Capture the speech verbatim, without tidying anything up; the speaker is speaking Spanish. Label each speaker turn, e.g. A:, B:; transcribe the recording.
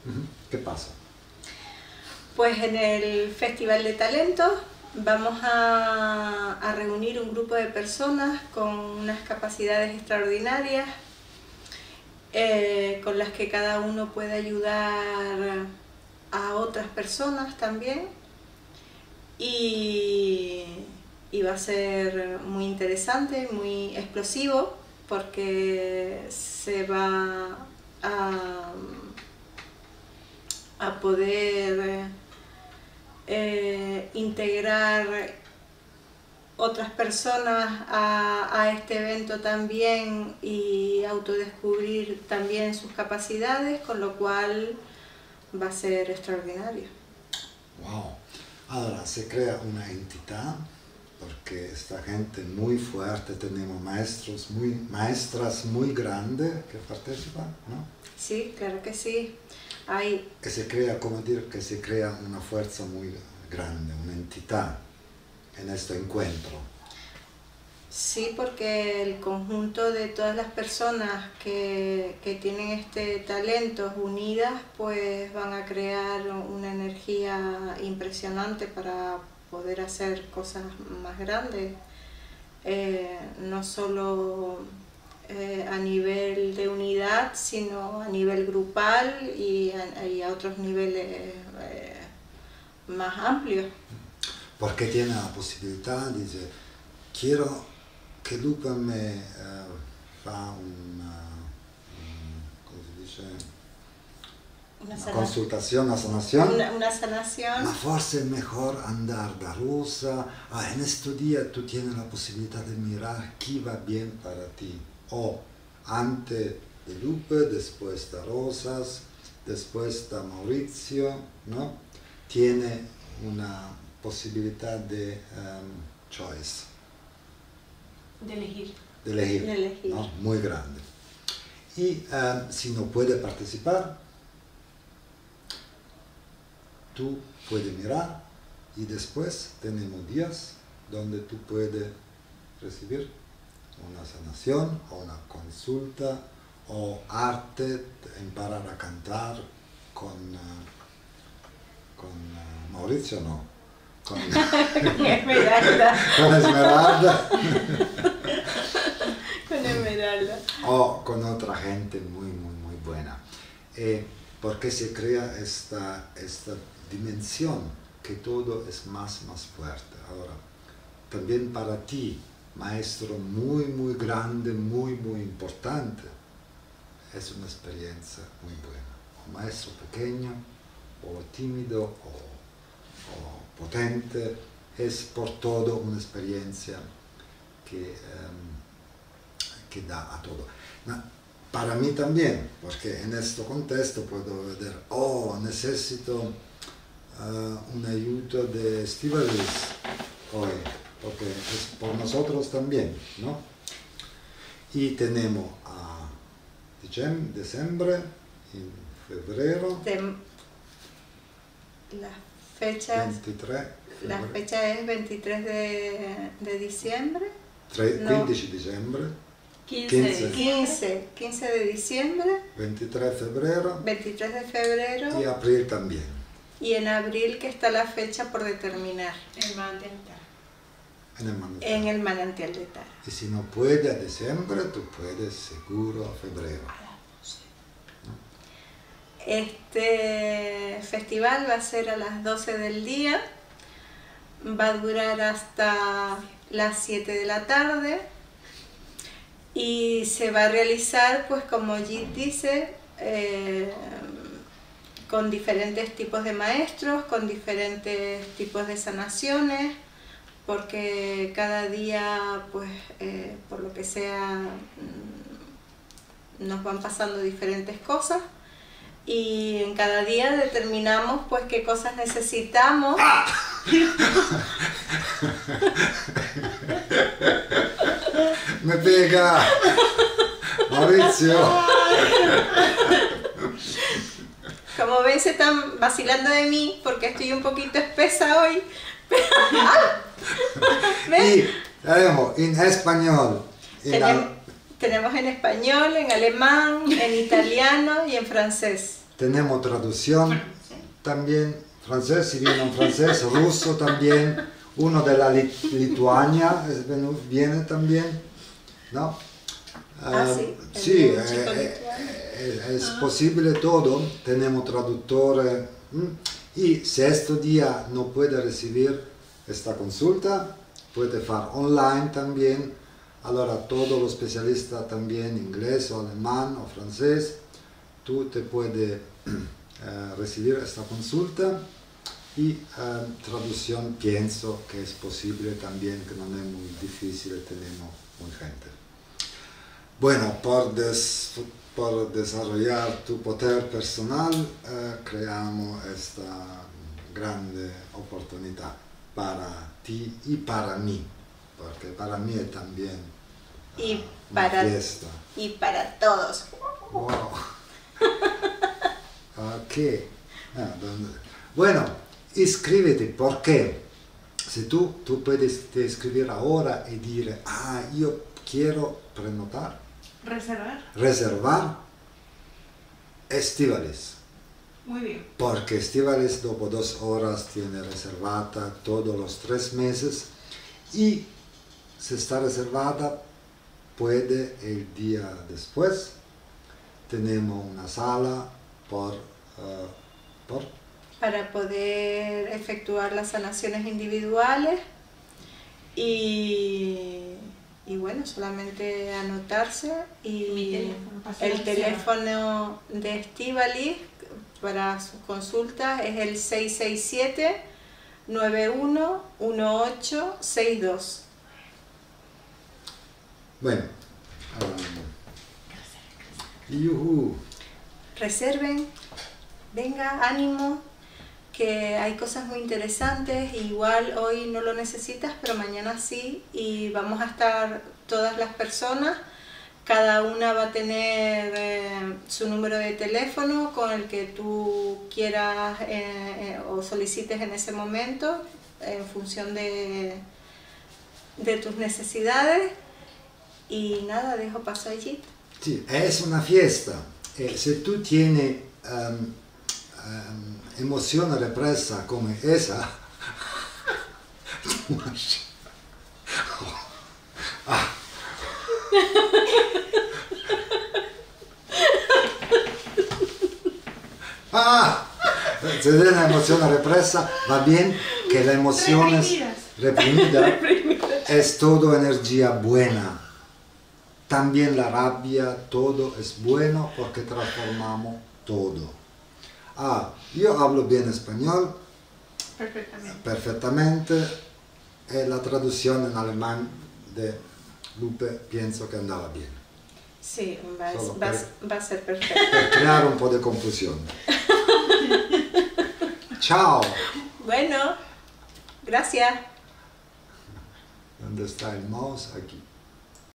A: ¿Qué pasa?
B: Pues en el Festival de Talentos vamos a, a reunir un grupo de personas con unas capacidades extraordinarias, eh, con las que cada uno puede ayudar a otras personas también, y, y va a ser muy interesante, muy explosivo, porque se va a, a poder eh, integrar otras personas a, a este evento también y autodescubrir también sus capacidades, con lo cual va a ser extraordinario.
A: Wow. Ahora se crea una entidad, porque esta gente muy fuerte, tenemos maestros muy, maestras muy grandes que participan, ¿no?
B: Sí, claro que sí. Hay...
A: Que se crea, como decir, que se crea una fuerza muy grande, una entidad en este encuentro.
B: Sí, porque el conjunto de todas las personas que, que tienen este talento unidas, pues van a crear una energía impresionante para poder hacer cosas más grandes, eh, no solo eh, a nivel de unidad, sino a nivel grupal y a, y a otros niveles eh, más amplios.
A: Porque tiene la posibilidad, dice, quiero che Luca me uh, fa una, un, come si dice,
B: una,
A: una consultación, una sanación,
B: una, una sanación.
A: Ma forse es mejor andar de rosa, ah, en este día tú tienes la posibilidad de mirar qué va bien para ti, o antes de Lupe, después de Rosas, después de Mauricio, ¿no? Tiene una posibilidad de um, choice.
C: De elegir.
A: De elegir,
B: de elegir.
A: ¿no? Muy grande. Y um, si no puede participar, tú puedes mirar y después tenemos días donde tú puedes recibir una sanación o una consulta o arte, parar a cantar con, uh, con uh, Mauricio, no. Con,
B: con Esmeralda.
A: Con Esmeralda.
B: Con Esmeralda.
A: O con otra gente muy, muy, muy buena. Eh, porque se crea esta, esta dimensión que todo es más, más fuerte. Ahora, también para ti, maestro muy, muy grande, muy, muy importante, es una experiencia muy buena. Un maestro pequeño, o tímido, o o potente, es por todo una experiencia que, um, que da a todo. No, para mí también, porque en este contexto puedo ver, oh, necesito uh, una ayuda de Estíbaliz hoy, porque es por nosotros también, ¿no? Y tenemos a diciembre, en febrero,
B: de, las fechas,
A: ventitré,
B: la fecha es veintitrés de, de diciembre,
A: no. quindici diciembre,
B: quince, quince, quince de diciembre,
A: veintitrés de febrero,
B: veintitrés de febrero
A: y abril también.
B: Y en abril, que está la fecha por determinar.
C: El manantial.
A: En el manantial.
B: En el manantial de Tara.
A: Y si no puedes a diciembre, tú puedes seguro a febrero.
B: Este festival va a ser a las doce del día, va a durar hasta las siete de la tarde y se va a realizar, pues como Jit dice, eh, con diferentes tipos de maestros, con diferentes tipos de sanaciones, porque cada día, pues eh, por lo que sea, nos van pasando diferentes cosas. Y en cada día determinamos pues qué cosas necesitamos. ¡Ah!
A: ¡Me pega! ¡Mauricio!
B: Como ven, se están vacilando de mí porque estoy un poquito espesa hoy.
A: Y tenemos en español. En
B: tenemos, tenemos en español, en alemán, en italiano y en francés.
A: tenemos traducción también, francés, si viene un francés, ruso también, uno de la Lit- Lituania es- viene también, ¿no?
B: Ah,
A: Ah,
B: sí,
A: sí,
B: el chico
A: eh,
B: lituano.
A: eh, es posible todo, tenemos traductores ¿m? Y si este día no puede recibir esta consulta, puede hacer online también. Ahora todos los especialistas también, inglés o alemán o francés, tú te puedes eh, recibir esta consulta y eh, traducción pienso que es posible también, que no es muy difícil, tenemos muy gente. Bueno, por, des, por desarrollar tu poder personal, eh, creamos esta grande oportunidad para ti y para mí, porque para mí es también
B: Y
A: uh,
B: para,
A: una fiesta.
B: y para todos.
A: Wow. Ok. Ah, donde- bueno, inscríbete, porque si tú, tú puedes te escribir ahora y decir, ah, yo quiero prenotar,
C: Reservar.
A: reservar Estivales,
C: Muy bien.
A: porque Estivales dopo dos horas tiene reservada todos los tres meses y si está reservada puede el día después. Tenemos una sala por, uh, por
B: Para poder efectuar las sanaciones individuales y, y bueno, solamente anotarse y
C: Mi teléfono, paso
B: el
C: al
B: teléfono de Estíbaliz para sus consultas es el seis seis siete, nueve uno uno ocho seis dos.
A: bueno. Um, yuhu.
B: Reserven, venga, ánimo, que hay cosas muy interesantes, igual hoy no lo necesitas, pero mañana sí, y vamos a estar todas las personas, cada una va a tener eh, su número de teléfono con el que tú quieras eh, eh, o solicites en ese momento, en función de, de tus necesidades, y nada, dejo paso allí.
A: Sí, es una fiesta. Eh, si tú tienes um, um, emoción represa como esa, ah. Ah, si tienes una emoción represa, va bien que la emoción es reprimida, es todo energía buena. También la rabia, todo es bueno porque transformamos todo. Ah, yo hablo bien español,
C: Perfectamente.
A: perfectamente, y la traducción en alemán de Lupe pienso que andaba bien.
B: Sí, va,
A: Solo
B: va,
A: per-
B: va a ser perfecto.
A: Per creare un po' di confusione. Ciao!
B: Bueno, gracias.
A: ¿Dónde está el mouse? Aquí.